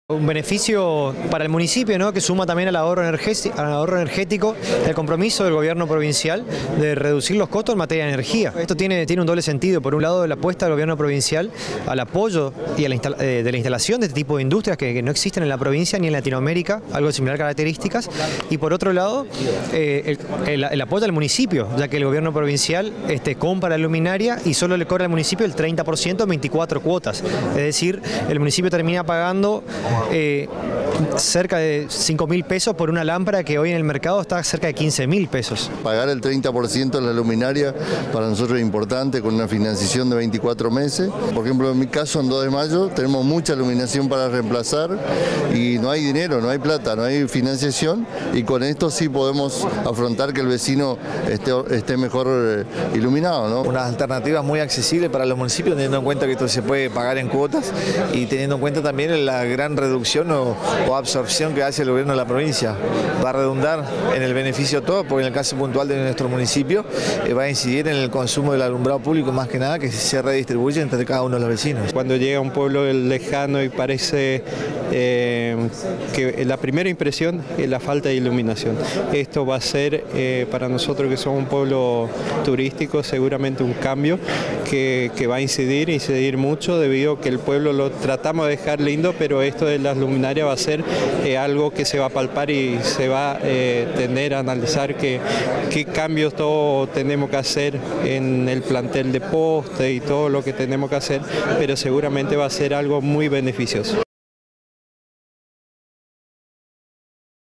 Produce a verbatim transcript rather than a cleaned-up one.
Un beneficio para el municipio, ¿no?, que suma también al ahorro, al ahorro energético, el compromiso del gobierno provincial de reducir los costos en materia de energía. Esto tiene, tiene un doble sentido. Por un lado, la apuesta del gobierno provincial al apoyo y a la eh, de la instalación de este tipo de industrias que, que no existen en la provincia ni en Latinoamérica, algo de similar características. Y por otro lado, eh, el, el, el apoyo al municipio, ya que el gobierno provincial este, compra la luminaria y solo le cobra al municipio el treinta por ciento en veinticuatro cuotas. Es decir, el municipio termina pagando Eh, cerca de cinco mil pesos por una lámpara que hoy en el mercado está cerca de quince mil pesos. Pagar el treinta por ciento de la luminaria para nosotros es importante, con una financiación de veinticuatro meses. Por ejemplo, en mi caso, en dos de mayo, tenemos mucha iluminación para reemplazar y no hay dinero, no hay plata, no hay financiación, y con esto sí podemos afrontar que el vecino esté, esté mejor eh, iluminado, ¿no? Unas alternativas muy accesibles para los municipios, teniendo en cuenta que esto se puede pagar en cuotas y teniendo en cuenta también la gran reducción o, o absorción que hace el gobierno de la provincia. Va a redundar en el beneficio todo, porque en el caso puntual de nuestro municipio eh, va a incidir en el consumo del alumbrado público más que nada, que se redistribuye entre cada uno de los vecinos. Cuando llega a un pueblo lejano y parece eh, que la primera impresión es la falta de iluminación. Esto va a ser eh, para nosotros, que somos un pueblo turístico, seguramente un cambio que, que va a incidir, incidir mucho, debido a que el pueblo lo tratamos de dejar lindo, pero esto de las luminarias va a ser eh, algo que se va a palpar y se va a eh, tener a analizar que, qué cambios todo tenemos que hacer en el plantel de poste y todo lo que tenemos que hacer, pero seguramente va a ser algo muy beneficioso.